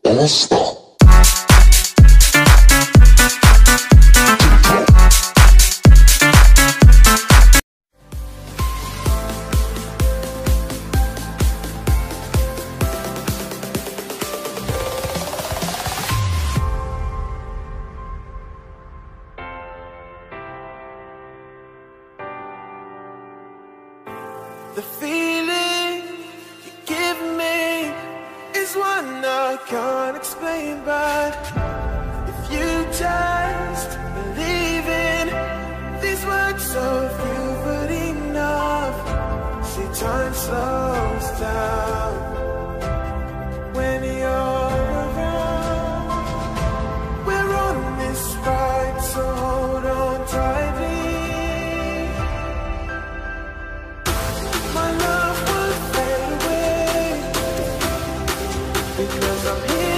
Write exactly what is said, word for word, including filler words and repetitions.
All-Star. The feeling you give me is one I can't explain, but if you just believe in these words of you, but enough. See, time slows down when you're around. We're on this ride, so hold on tightly. My love will fade away because I'm here.